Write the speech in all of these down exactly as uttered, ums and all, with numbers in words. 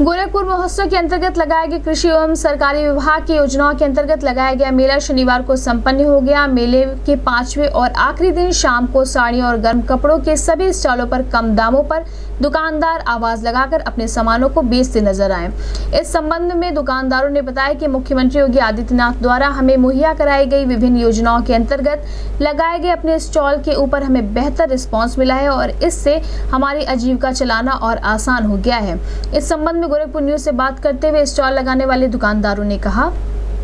गोरखपुर महोत्सव के अंतर्गत लगाए गए कृषि एवं सरकारी विभाग की योजनाओं के अंतर्गत लगाया गया मेला शनिवार को संपन्न हो गया। मेले के पांचवें और आखिरी दिन शाम को साड़ियों और गर्म कपड़ों के सभी स्टॉलों पर कम दामों पर दुकानदार आवाज लगाकर अपने सामानों को बेचते नजर आए। इस संबंध में दुकानदारों ने बताया कि मुख्यमंत्री योगी आदित्यनाथ द्वारा हमें मुहैया कराई गई विभिन्न योजनाओं के अंतर्गत लगाए गए अपने स्टॉल के ऊपर हमें बेहतर रिस्पॉन्स मिला है और इससे हमारी आजीविका चलाना और आसान हो गया है। इस संबंध में गोरखपुर न्यूज से बात करते हुए स्टॉल लगाने वाले दुकानदारों ने कहा,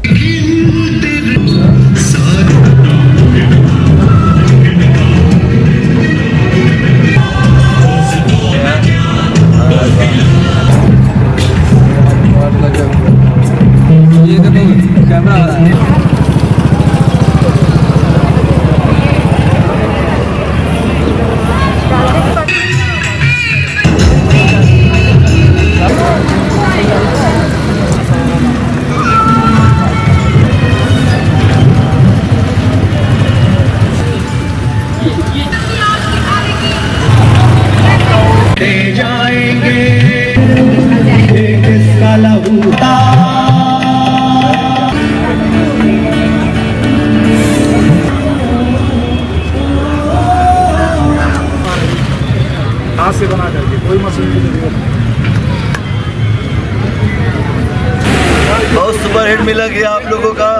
ये देखो कैमरा आ रहा है। ले जाएंगे एक इसका लहूता हाथ से बना करके, कोई मशीन की जरूरत नहीं। बहुत सुपर हिट मिला गया आप लोगों का।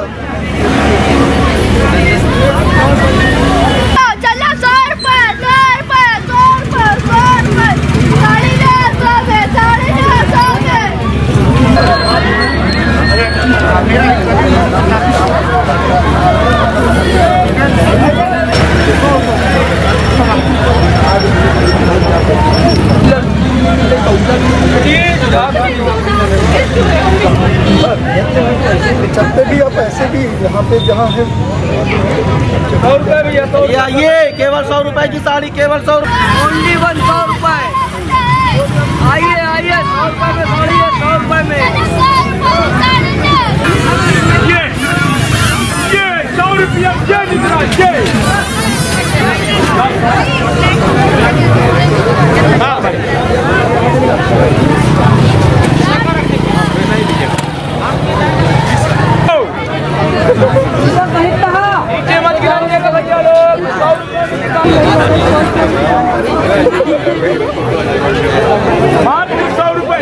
चलते भी और पैसे भी यहाँ पे जहाँ है सौ रुपये भी है। तो ये केवल सौ रुपए की साड़ी, केवल सौ ओनली वन सौ रुपए। आइए आइए, सौ रुपए में साड़ी है, सौ रुपए में ये ये सौ रुपया ये निकला ये। हाँ भाई सौ रुपए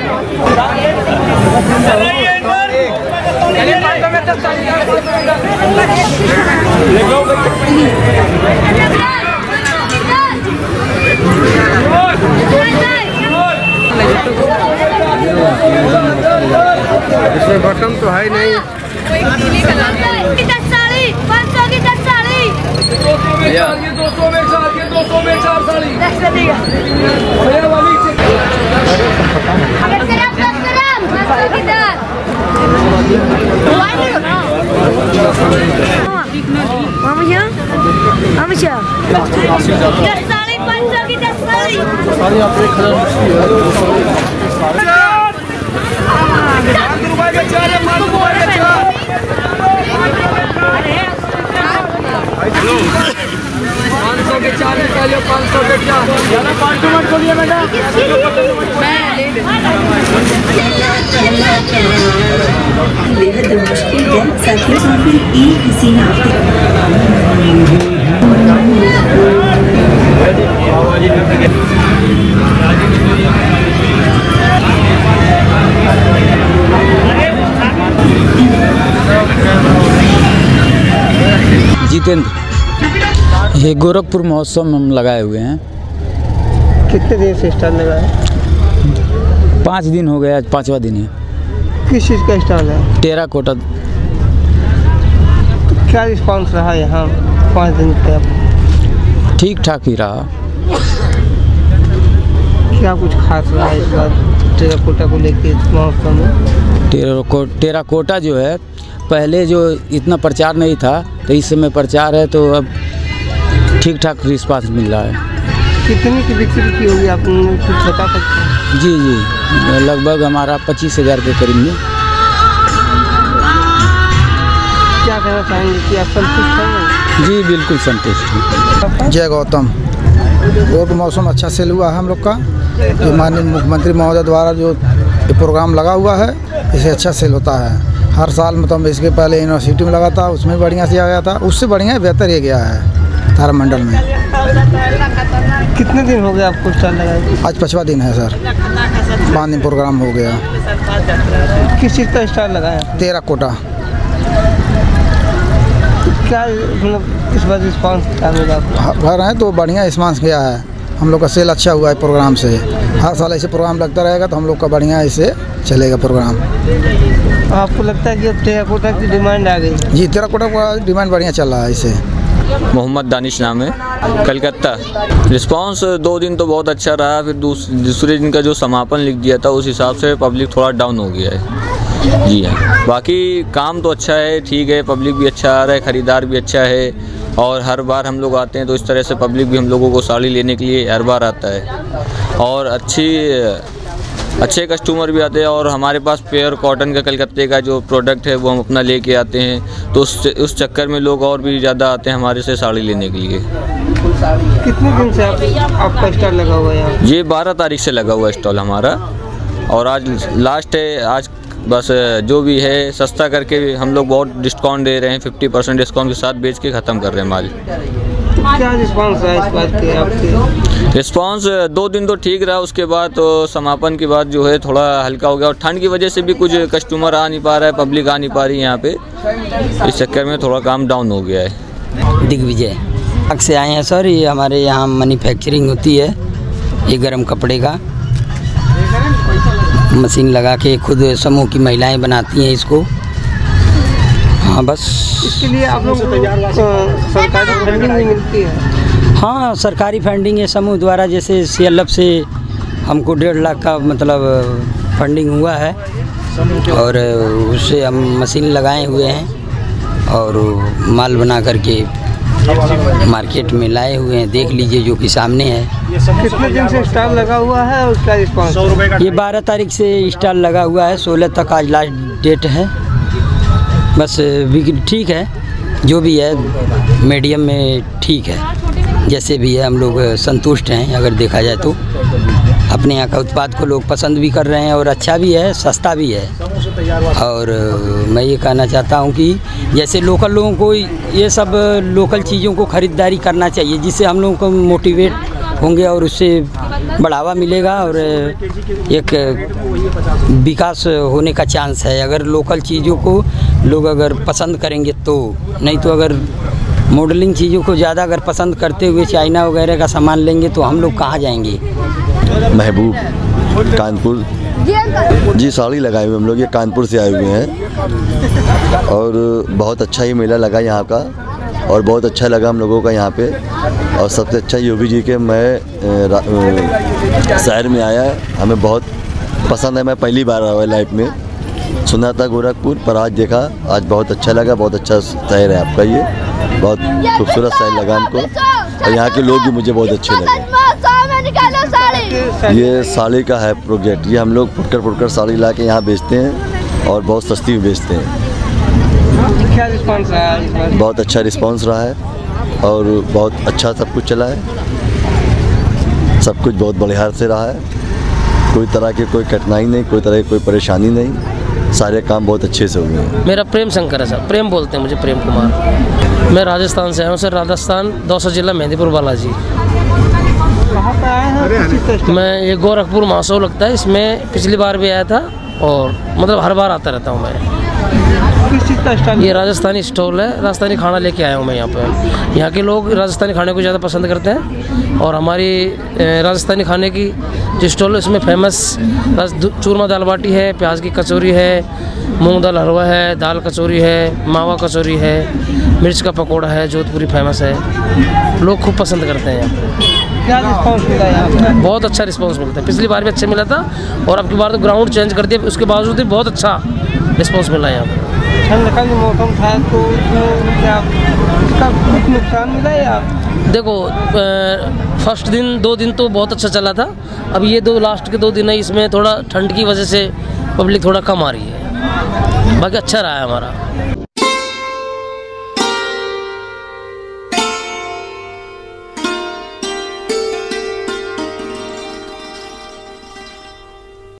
इसमें बटन तो है नहीं। साड़ी पाँच सौ की दस साड़ी, दो सौ में चार, ये दो सौ में चार साड़ी। साड़ी पाँच सौ की दस साड़ी। साड़ी आप एक हजार रुपए के चार है, पाँच रुपए के चार। पाँच सौ के चार निकालिए, पाँच सौ के चार। ज़्यादा पाँच सौ मत बोलिए मैडम। बेहद मुश्किल है साथियों, काफी एक हसीना जितेंद्र, ये गोरखपुर महोत्सव में हम लगाए हुए हैं। कितने दिन से स्टॉल लगा है? पाँच दिन हो गया, आज पाँचवा दिन है। किस चीज़ का स्टॉल है? टेराकोटा। तो क्या रिस्पांस रहा यहाँ पाँच दिन पे? ठीक ठाक ही रहा। क्या कुछ खास रहा है इस बार टेराकोटा को लेके महोत्सव में? टेराको टेराकोटा जो है, पहले जो इतना प्रचार नहीं था, तो इस समय प्रचार है, तो अब ठीक ठाक रिस्पांस मिल रहा है। कितनी की बिक्री की होगी, आप कुछ बता सकते हैं? जी जी, लगभग हमारा पच्चीस हजार के करीब में। क्या कहना चाहेंगे कि आप संतुष्ट हैं? जी बिल्कुल संतुष्ट। जय गौतम। गोरखपुर मौसम अच्छा सेल हुआ है हम लोग का। जो माननीय मुख्यमंत्री महोदय द्वारा जो ये प्रोग्राम लगा हुआ है, इसे अच्छा सेल होता है। हर साल मतलब इसके पहले यूनिवर्सिटी में लगा था, उसमें बढ़िया से आ गया था, उससे बढ़िया बेहतर ये गया है तारामंडल में। कितने दिन हो गए आपको स्टॉल लगाए? आज पाँचवा दिन है सर, पाँच दिन प्रोग्राम हो गया। किस चीज़ का स्टॉल लगाया? तेरह कोटा। क्या मतलब इस बार रिस्पॉन्स क्या मिला? घर है तो बढ़िया रिस्पॉन्स किया है, हम लोग का सेल अच्छा हुआ है प्रोग्राम से। हर साल ऐसे प्रोग्राम लगता रहेगा तो हम लोग का बढ़िया ऐसे चलेगा प्रोग्राम। आपको लगता है कि अब टेराकोटा की डिमांड आ गई? जी, टेराकोटा का डिमांड बढ़िया चल रहा है इसे। मोहम्मद दानिश नाम है, कलकत्ता। रिस्पांस दो दिन तो बहुत अच्छा रहा, फिर दूसरे दिन का जो समापन लिख दिया था उस हिसाब से पब्लिक थोड़ा डाउन हो गया है। जी हाँ, बाकी काम तो अच्छा है, ठीक है, पब्लिक भी अच्छा आ रहा है, ख़रीदार भी अच्छा है, और हर बार हम लोग आते हैं तो इस तरह से पब्लिक भी हम लोगों को साड़ी लेने के लिए हर बार आता है, और अच्छी अच्छे कस्टमर भी आते हैं। और हमारे पास प्योर कॉटन का कलकत्ते का जो प्रोडक्ट है वो हम अपना लेके आते हैं, तो उस उस चक्कर में लोग और भी ज़्यादा आते हैं हमारे से साड़ी लेने के लिए। कितने दिन से आप, आपका स्टॉल लगा हुआ है? ये बारह तारीख से लगा हुआ है स्टॉल हमारा, और आज लास्ट है। आज बस जो भी है सस्ता करके हम लोग बहुत डिस्काउंट दे रहे हैं, फिफ्टी परसेंट डिस्काउंट के साथ बेच के ख़त्म कर रहे हैं माल। क्या रिस्पांस है इस बात के आपके? रिस्पांस दो दिन तो ठीक रहा, उसके बाद तो समापन के बाद जो है थोड़ा हल्का हो गया, और ठंड की वजह से भी कुछ कस्टमर आ नहीं पा रहा है, पब्लिक आ नहीं पा रही है यहाँ पे, इस चक्कर में थोड़ा काम डाउन हो गया है। दिग्विजय आग से आए हैं सर, ये हमारे यहाँ मैन्युफैक्चरिंग होती है, ये गर्म कपड़े का मशीन लगा के खुद समूह की महिलाएं बनाती हैं इसको। हाँ बस इसके लिए आप लोग सरकारी फंडिंग भी मिलती है? हाँ, सरकारी फंडिंग है समूह द्वारा, जैसे सी एल एफ से हमको डेढ़ लाख का मतलब फंडिंग हुआ है, और उससे हम मशीन लगाए हुए हैं और माल बना करके मार्केट में लाए हुए हैं। देख लीजिए जो कि सामने है। कितने दिन से स्टॉल लगा हुआ है, उसका रिस्पॉन्स? ये बारह तारीख से स्टॉल लगा हुआ है, सोलह तक आज लास्ट डेट है। बस बिक्री ठीक है, जो भी है मीडियम में ठीक है, जैसे भी है हम लोग संतुष्ट हैं। अगर देखा जाए तो अपने यहाँ का उत्पाद को लोग पसंद भी कर रहे हैं, और अच्छा भी है, सस्ता भी है। और मैं ये कहना चाहता हूँ कि जैसे लोकल लोगों को ये सब लोकल चीज़ों को ख़रीदारी करना चाहिए, जिससे हम लोगों को मोटिवेट होंगे और उससे बढ़ावा मिलेगा, और एक विकास होने का चांस है। अगर लोकल चीज़ों को लोग अगर पसंद करेंगे तो, नहीं तो अगर मॉडलिंग चीज़ों को ज़्यादा अगर पसंद करते हुए चाइना वगैरह का सामान लेंगे तो हम लोग कहाँ जाएंगे। महबूब, कानपुर। जी, साड़ी लगाए हुए हम लोग, ये कानपुर से आए हुए हैं, और बहुत अच्छा ये मेला लगा यहाँ का, और बहुत अच्छा लगा हम लोगों का यहाँ पे। और सबसे अच्छा योगी जी के मैं शहर में आया, हमें बहुत पसंद है, मैं पहली बार आया लाइफ में। सुना था गोरखपुर, पर आज देखा, आज बहुत अच्छा लगा। बहुत अच्छा शहर है आपका, ये बहुत खूबसूरत शहर लगा हमको, और यहाँ के लोग भी मुझे बहुत अच्छे लगे। ये साड़ी का है प्रोजेक्ट, ये हम लोग फुटकर फुटकर साड़ी ला के यहाँ बेचते हैं, और बहुत सस्ती में बेचते हैं। क्या रिस्पांस रहा है इस बार? बहुत अच्छा रिस्पांस रहा है, और बहुत अच्छा सब कुछ चला है, सब कुछ बहुत बढ़िया से रहा है। कोई तरह की कोई कठिनाई नहीं, कोई तरह की कोई परेशानी नहीं, सारे काम बहुत अच्छे से हुए हैं। मेरा प्रेम शंकर है सर, प्रेम बोलते हैं मुझे, प्रेम कुमार। मैं राजस्थान से आया हूँ सर, राजस्थान दौसा जिला मेहंदीपुर बालाजी। कहाँ पे आए हैं? मैं ये गोरखपुर महोत्सव लगता है, इसमें पिछली बार भी आया था, और मतलब हर बार आता रहता हूँ मैं। किस चीज़ का स्टॉल? ये राजस्थानी स्टॉल है, राजस्थानी खाना लेके आया हूँ मैं यहाँ पे। यहाँ के लोग राजस्थानी खाने को ज़्यादा पसंद करते हैं, और हमारी राजस्थानी खाने की जो स्टॉल है उसमें फेमस चूरमा दाल बाटी है, प्याज की कचौरी है, मूंग दाल हलवा है, दाल कचौरी है, मावा कचौरी है, मिर्च का पकौड़ा है, जोधपुरी फेमस है, लोग खूब पसंद करते हैं यहाँ पे। क्या रिस्पॉन्स मिला यहाँ पे? बहुत अच्छा रिस्पॉन्स मिलता है, पिछली बार भी अच्छा मिला था, और अब की बार तो ग्राउंड चेंज कर दिया, उसके बावजूद भी बहुत अच्छा रिस्पॉन्स मिला है यहाँ पे। ठंड का जो मौसम था तो इसमें क्या इसका कुछ नुकसान मिला या? देखो, फर्स्ट दिन दो दिन तो बहुत अच्छा चला था, अब ये दो लास्ट के दो दिन है, इसमें थोड़ा ठंड की वजह से पब्लिक थोड़ा कम आ रही है, बाकी अच्छा रहा है हमारा।